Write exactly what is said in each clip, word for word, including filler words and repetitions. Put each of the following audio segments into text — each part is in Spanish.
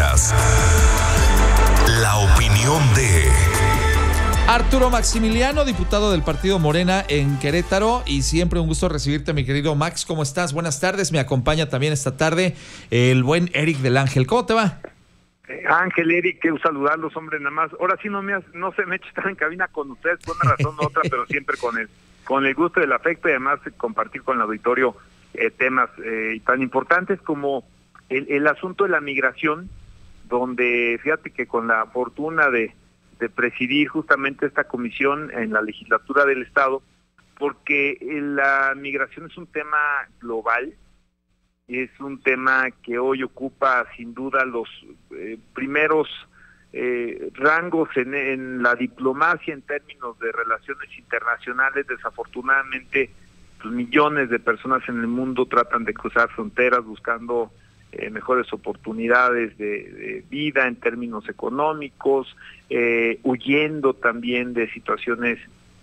Escuchas la opinión de Arturo Maximiliano, diputado del partido Morena en Querétaro, y siempre un gusto recibirte, mi querido Max. ¿Cómo estás? Buenas tardes. Me acompaña también esta tarde el buen Eric del Ángel. ¿Cómo te va? Eh, Ángel, Eric, quiero saludarlos, hombre, nada más. Ahora sí no me no se me echa estar en cabina con ustedes por una razón u otra, pero siempre con el con el gusto del afecto y además compartir con el auditorio eh, temas eh, tan importantes como el, el asunto de la migración, donde fíjate que con la fortuna de, de presidir justamente esta comisión en la legislatura del Estado, porque la migración es un tema global, es un tema que hoy ocupa sin duda los eh, primeros eh, rangos en, en la diplomacia en términos de relaciones internacionales. Desafortunadamente, pues, millones de personas en el mundo tratan de cruzar fronteras buscando eh, mejores oportunidades de, de vida en términos económicos, eh, huyendo también de situaciones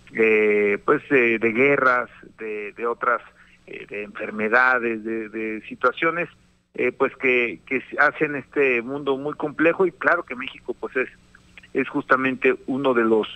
eh, pues eh, de guerras, de, de otras de enfermedades, de, de situaciones eh, pues que, que hacen este mundo muy complejo. Y claro que México pues es, es justamente uno de los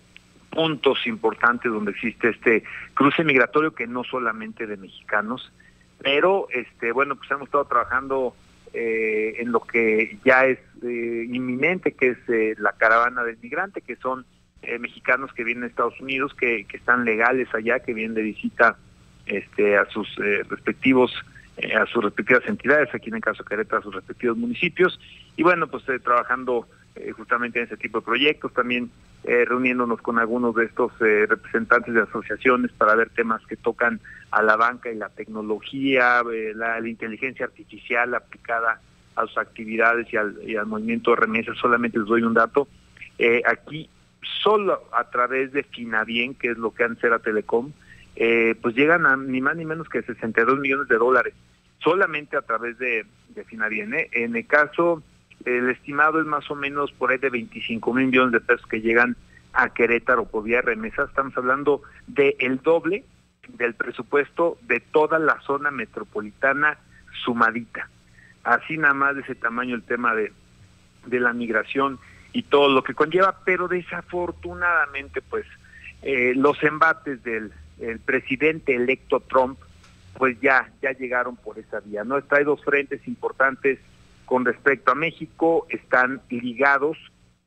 puntos importantes donde existe este cruce migratorio, que no solamente de mexicanos, pero este bueno pues hemos estado trabajando eh, en lo que ya es eh, inminente, que es eh, la caravana del migrante, que son eh, mexicanos que vienen a Estados Unidos, que, que están legales allá, que vienen de visita Este, a sus eh, respectivos, eh, a sus respectivas entidades, aquí en el caso de Querétaro, a sus respectivos municipios, y bueno, pues eh, trabajando eh, justamente en ese tipo de proyectos, también eh, reuniéndonos con algunos de estos eh, representantes de asociaciones para ver temas que tocan a la banca y la tecnología, eh, la, la inteligencia artificial aplicada a sus actividades y al, y al movimiento de remesas. Solamente les doy un dato, eh, aquí solo a través de Finabien, que es lo que antes era Telecom, Eh, pues llegan a ni más ni menos que sesenta y dos millones de dólares, solamente a través de, de Finabien. ¿eh? En el caso, el estimado es más o menos por ahí de veinticinco mil millones de pesos que llegan a Querétaro por vía remesas. Estamos hablando de el doble del presupuesto de toda la zona metropolitana sumadita. Así nada más de ese tamaño el tema de, de la migración y todo lo que conlleva, pero desafortunadamente pues eh, los embates del el presidente electo Trump, pues ya, ya llegaron por esa vía, ¿no? Hay dos frentes importantes con respecto a México, están ligados.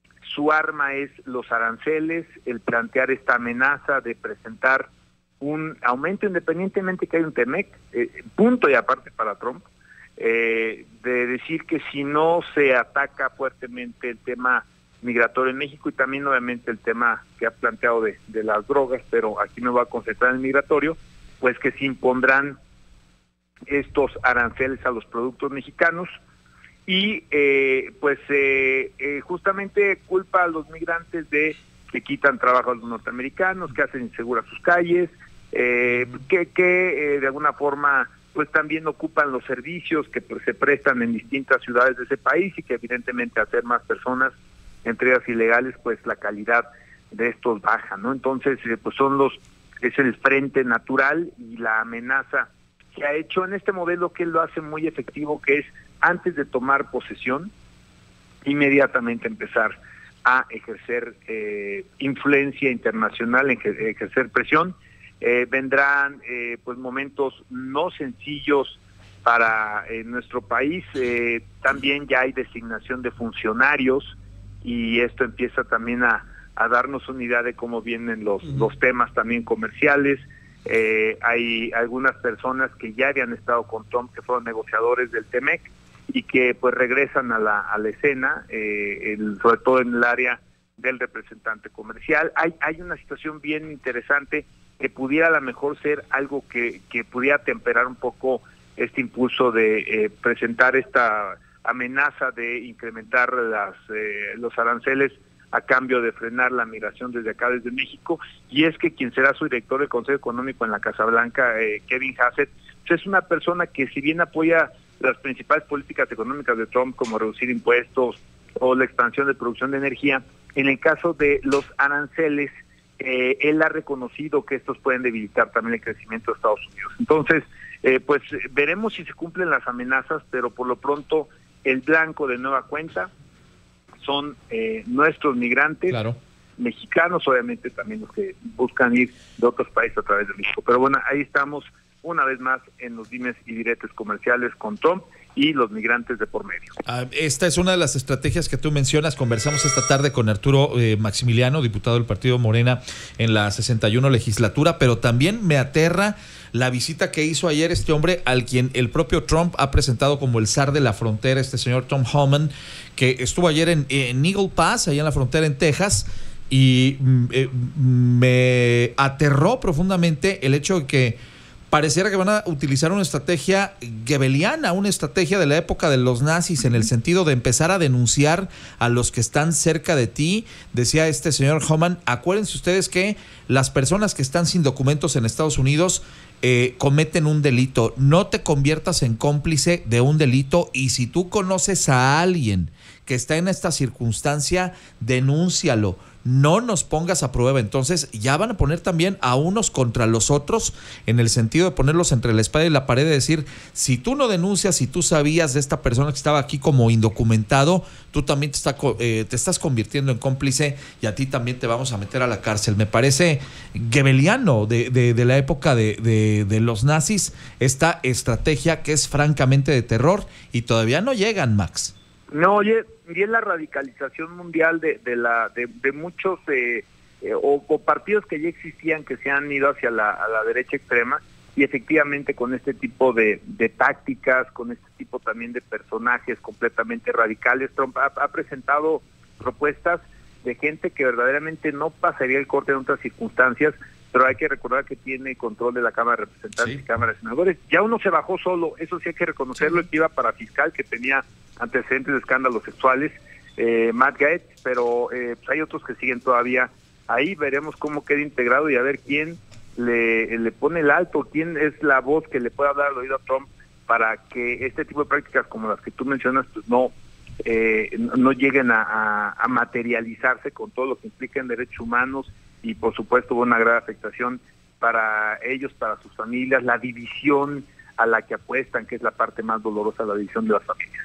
Su arma es los aranceles, el plantear esta amenaza de presentar un aumento independientemente que hay un TEMEC, eh, punto y aparte para Trump, eh, de decir que si no se ataca fuertemente el tema migratorio en México, y también obviamente el tema que ha planteado de, de las drogas, pero aquí me voy a concentrar en el migratorio, pues que se impondrán estos aranceles a los productos mexicanos y eh, pues eh, eh, justamente culpa a los migrantes de que quitan trabajo a los norteamericanos, que hacen inseguras sus calles, eh, que, que eh, de alguna forma pues también ocupan los servicios que pues, se prestan en distintas ciudades de ese país, y que evidentemente hacer más personas entre ellas ilegales, pues la calidad de estos baja, ¿no? Entonces, eh, pues son los, es el frente natural y la amenaza que ha hecho en este modelo, que lo hace muy efectivo, que es antes de tomar posesión, inmediatamente empezar a ejercer eh, influencia internacional, ejercer presión. Eh, vendrán eh, pues momentos no sencillos para eh, nuestro país. Eh, también ya hay designación de funcionarios, y esto empieza también a, a darnos una idea de cómo vienen los, uh-huh. los temas también comerciales. Eh, hay algunas personas que ya habían estado con Trump, que fueron negociadores del TEMEC, y que pues regresan a la, a la escena, eh, el, sobre todo en el área del representante comercial. Hay, hay una situación bien interesante que pudiera a lo mejor ser algo que, que pudiera temperar un poco este impulso de eh, presentar esta amenaza de incrementar las eh, los aranceles a cambio de frenar la migración desde acá, desde México. Y es que quien será su director del Consejo Económico en la Casa Blanca, eh, Kevin Hassett, pues es una persona que, si bien apoya las principales políticas económicas de Trump, como reducir impuestos o la expansión de producción de energía, en el caso de los aranceles, eh, él ha reconocido que estos pueden debilitar también el crecimiento de Estados Unidos. Entonces, eh, pues veremos si se cumplen las amenazas, pero por lo pronto el blanco de nueva cuenta son eh, nuestros migrantes, claro, mexicanos, obviamente también los que buscan ir de otros países a través de México. Pero bueno, ahí estamos una vez más en los dimes y diretes comerciales con Trump y los migrantes de por medio. Ah, esta es una de las estrategias que tú mencionas. Conversamos esta tarde con Arturo eh, Maximiliano, diputado del Partido Morena en la sesenta y uno legislatura, pero también me aterra la visita que hizo ayer este hombre al quien el propio Trump ha presentado como el zar de la frontera, este señor Tom Homan, que estuvo ayer en, en Eagle Pass, allá en la frontera en Texas, y eh, me aterró profundamente el hecho de que pareciera que van a utilizar una estrategia goebbeliana, una estrategia de la época de los nazis, en el sentido de empezar a denunciar a los que están cerca de ti. Decía este señor Homan, acuérdense ustedes que las personas que están sin documentos en Estados Unidos eh, cometen un delito. No te conviertas en cómplice de un delito, y si tú conoces a alguien que está en esta circunstancia, denúncialo. No nos pongas a prueba. Entonces ya van a poner también a unos contra los otros, en el sentido de ponerlos entre la espada y la pared, de decir, si tú no denuncias, si tú sabías de esta persona que estaba aquí como indocumentado, tú también te, está, eh, te estás convirtiendo en cómplice y a ti también te vamos a meter a la cárcel. Me parece goebbeliano de, de, de la época de, de, de los nazis, esta estrategia que es francamente de terror, y todavía no llegan, Max. No, oye, y es la radicalización mundial de, de la de, de muchos eh, eh, o, o partidos que ya existían, que se han ido hacia la, a la derecha extrema, y efectivamente con este tipo de, de tácticas, con este tipo también de personajes completamente radicales. Trump ha, ha presentado propuestas de gente que verdaderamente no pasaría el corte en otras circunstancias, pero hay que recordar que tiene control de la Cámara de Representantes sí. y Cámara de Senadores. Ya uno se bajó solo, eso sí hay que reconocerlo, sí. que iba para fiscal, que tenía antecedentes de escándalos sexuales, eh, Matt Gaetz, pero eh, pues hay otros que siguen todavía ahí. Veremos cómo queda integrado y a ver quién le, le pone el alto, quién es la voz que le pueda dar al oído a Trump para que este tipo de prácticas como las que tú mencionas pues no eh, no lleguen a, a, a materializarse, con todo lo que implica en derechos humanos y por supuesto una gran afectación para ellos, para sus familias, la división a la que apuestan, que es la parte más dolorosa, la división de las familias.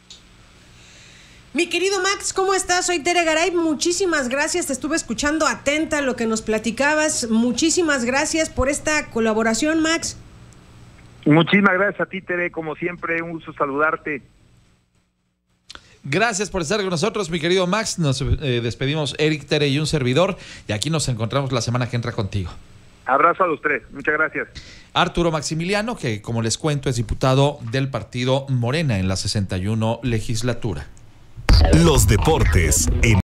Mi querido Max, ¿cómo estás? Soy Tere Garay, muchísimas gracias, te estuve escuchando atenta lo que nos platicabas, muchísimas gracias por esta colaboración, Max. Muchísimas gracias a ti, Tere, como siempre, un gusto saludarte. Gracias por estar con nosotros, mi querido Max. Nos eh, despedimos, Eric, Tere y un servidor, y aquí nos encontramos la semana que entra contigo. Abrazo a los tres, muchas gracias. Arturo Maximiliano, que como les cuento es diputado del Partido Morena en la sesenta y uno legislatura. Los deportes en